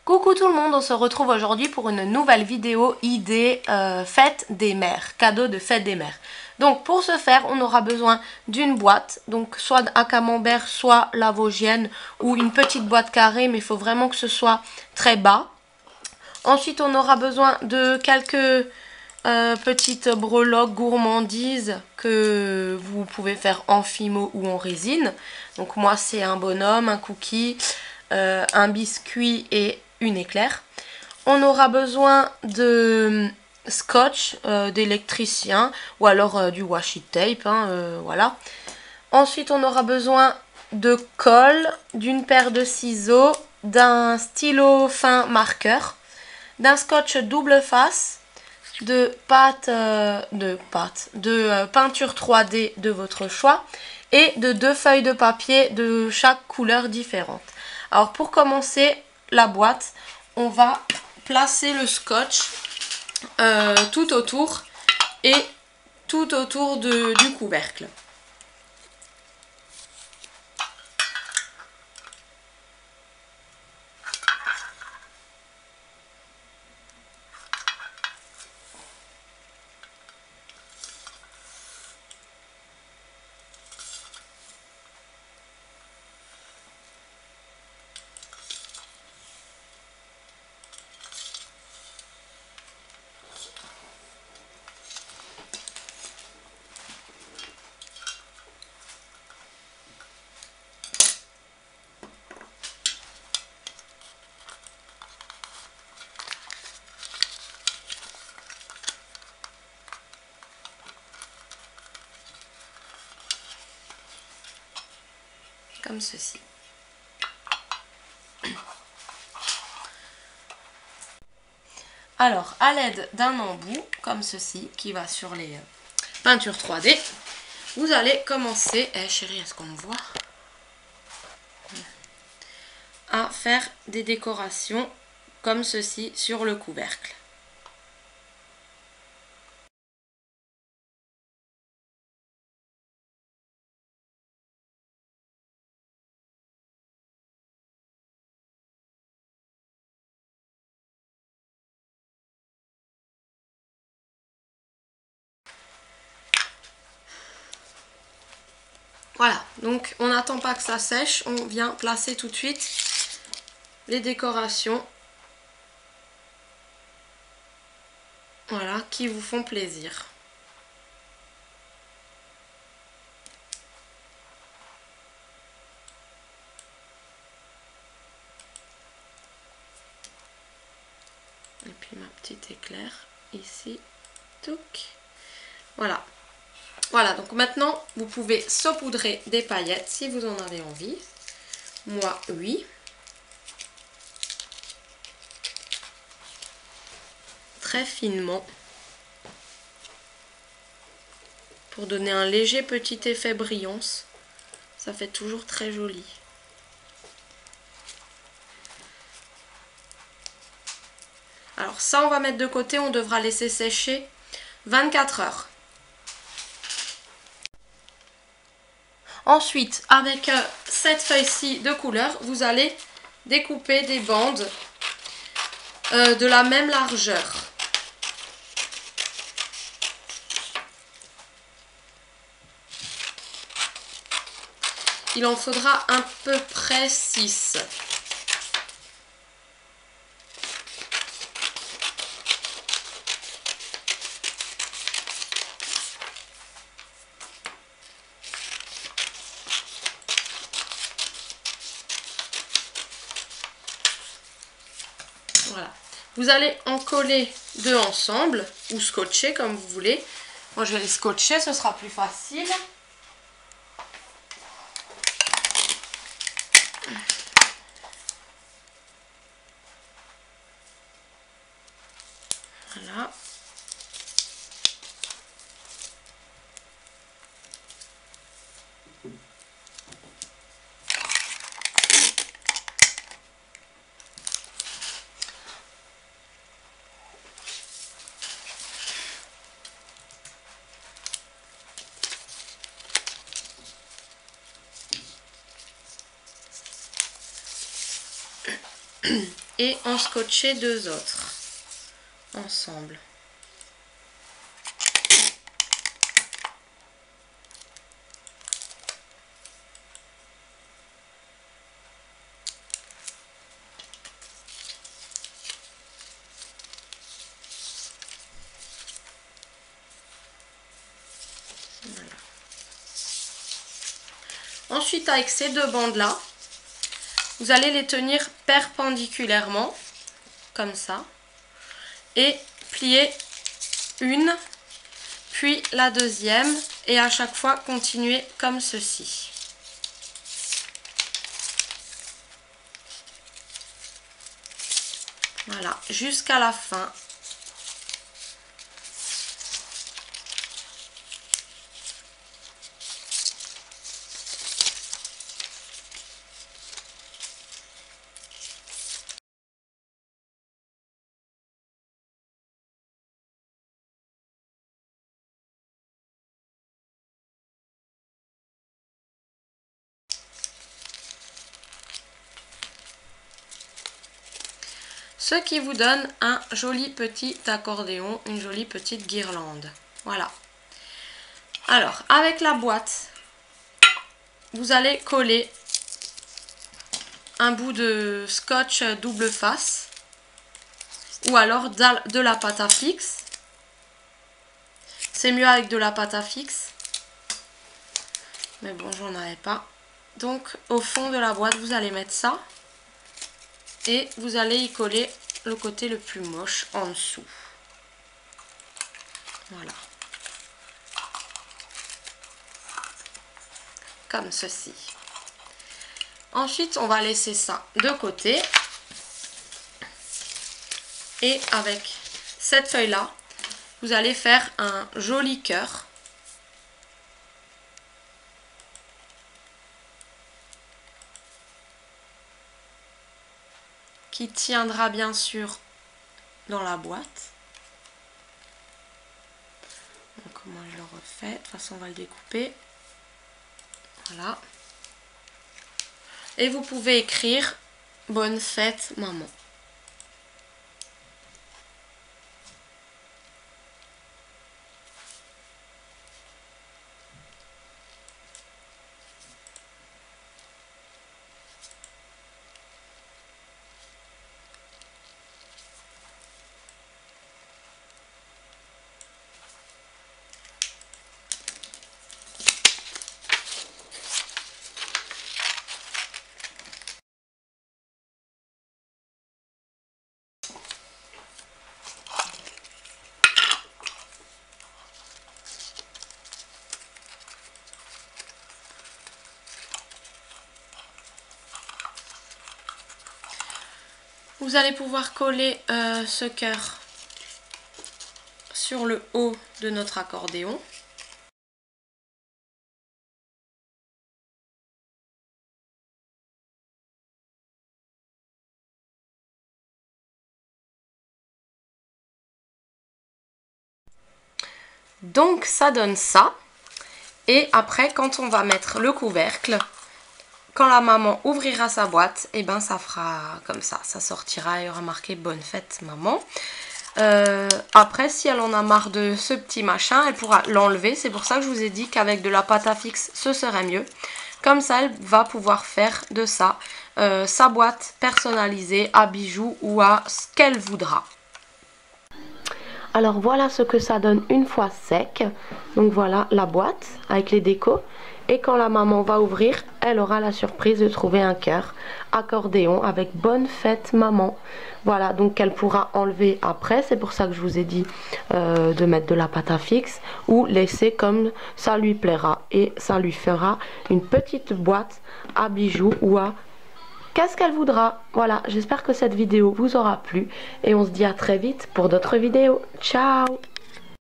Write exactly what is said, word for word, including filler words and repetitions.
Coucou tout le monde, on se retrouve aujourd'hui pour une nouvelle vidéo idée euh, fête des mères, cadeau de fête des mères. Donc pour ce faire, on aura besoin d'une boîte, donc soit à camembert, soit la vosgienne ou une petite boîte carrée, mais il faut vraiment que ce soit très bas. Ensuite, on aura besoin de quelques euh, petites breloques gourmandises que vous pouvez faire en fimo ou en résine. Donc moi, c'est un bonhomme, un cookie, euh, un biscuit et une éclair. On aura besoin de scotch, euh, d'électricien ou alors euh, du washi tape, hein, euh, voilà. Ensuite, on aura besoin de colle, d'une paire de ciseaux, d'un stylo fin marqueur, d'un scotch double face, de pâte, euh, de pâte, de euh, peinture trois D de votre choix et de deux feuilles de papier de chaque couleur différente. Alors pour commencer la boîte, on va placer le scotch euh, tout autour et tout autour de, du couvercle. Comme ceci. Alors, à l'aide d'un embout, comme ceci, qui va sur les peintures trois D, vous allez commencer, eh chérie, est-ce qu'on me voit, à faire des décorations comme ceci sur le couvercle. Voilà, donc on n'attend pas que ça sèche, on vient placer tout de suite les décorations, voilà, qui vous font plaisir. Et puis ma petite éclair ici, touc, voilà. Voilà, donc maintenant vous pouvez saupoudrer des paillettes si vous en avez envie. Moi, oui. Très finement. Pour donner un léger petit effet brillance. Ça fait toujours très joli. Alors ça, on va mettre de côté, on devra laisser sécher vingt-quatre heures. Ensuite, avec euh, cette feuille-ci de couleur, vous allez découper des bandes euh, de la même largeur. Il en faudra à peu près six. Voilà. Vous allez en coller deux ensemble ou scotcher comme vous voulez. Moi je vais les scotcher, ce sera plus facile. Voilà. et en scotcher deux autres ensemble. Voilà. Ensuite, avec ces deux bandes là, vous allez les tenir perpendiculairement, comme ça, et plier une, puis la deuxième, et à chaque fois continuer comme ceci. Voilà, jusqu'à la fin. Ce qui vous donne un joli petit accordéon, une jolie petite guirlande. Voilà. Alors, avec la boîte, vous allez coller un bout de scotch double face ou alors de la pâte à fixe. C'est mieux avec de la pâte à fixe. Mais bon, j'en avais pas. Donc, au fond de la boîte, vous allez mettre ça. Et vous allez y coller le côté le plus moche en dessous. Voilà. Comme ceci. Ensuite, on va laisser ça de côté. Et avec cette feuille-là, vous allez faire un joli cœur. Qui tiendra bien sûr dans la boîte. Donc moi je le refais, de toute façon on va le découper. Voilà. Et vous pouvez écrire « Bonne fête maman ». Vous allez pouvoir coller euh, ce cœur sur le haut de notre accordéon. Donc ça donne ça. Et après, quand on va mettre le couvercle, quand la maman ouvrira sa boîte, et eh ben ça fera comme ça, ça sortira, il y aura marqué bonne fête maman. Euh, après, si elle en a marre de ce petit machin, elle pourra l'enlever. C'est pour ça que je vous ai dit qu'avec de la pâte à fixe, ce serait mieux. Comme ça, elle va pouvoir faire de ça euh, sa boîte personnalisée à bijoux ou à ce qu'elle voudra. Alors voilà ce que ça donne une fois sec. Donc voilà la boîte avec les décos. Et quand la maman va ouvrir, elle aura la surprise de trouver un cœur accordéon avec bonne fête maman. Voilà, donc elle pourra enlever après. C'est pour ça que je vous ai dit euh, de mettre de la pâte à fixe ou laisser comme ça lui plaira. Et ça lui fera une petite boîte à bijoux ou à qu'est-ce qu'elle voudra. Voilà, j'espère que cette vidéo vous aura plu. Et on se dit à très vite pour d'autres vidéos. Ciao!